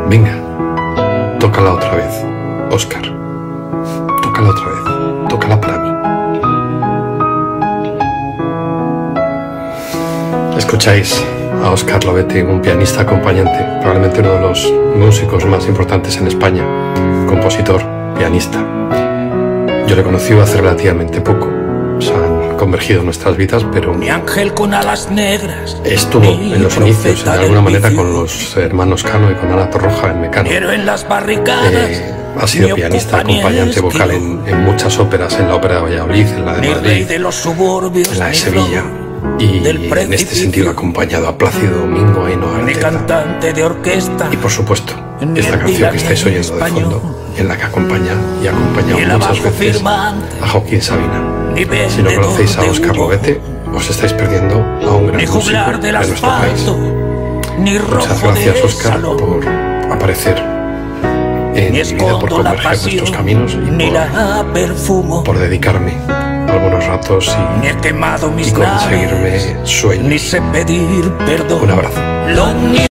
Venga, tócala otra vez, Óscar. Tócala otra vez, tócala para mí. Escucháis a Óscar Lobete, un pianista acompañante, probablemente uno de los músicos más importantes en España, compositor, pianista. Yo le conocí hace relativamente poco. Se han convergido nuestras vidas, pero mi ángel con alas negras, estuvo en los inicios, de alguna manera, con los hermanos Cano y con Ana Torroja en Mecano. Pero en las barricadas, ha sido pianista, acompañante vocal en muchas óperas, en la Ópera de Valladolid, en la de Madrid, de los suburbios, en la de Sevilla. Y en este sentido ha acompañado a Plácido Domingo, a Ainhoa Arteta, cantante de orquesta, y por supuesto esta canción que estáis oyendo de fondo, en la que acompaña y ha acompañado muchas veces a Joaquín Sabina. Si no conocéis a Óscar Lobete, os estáis perdiendo a un gran músico de nuestro país. Muchas gracias, Óscar, por aparecer en mi vida, por converger nuestros caminos y por dedicarme algunos ratos y conseguirme sueños. Un abrazo.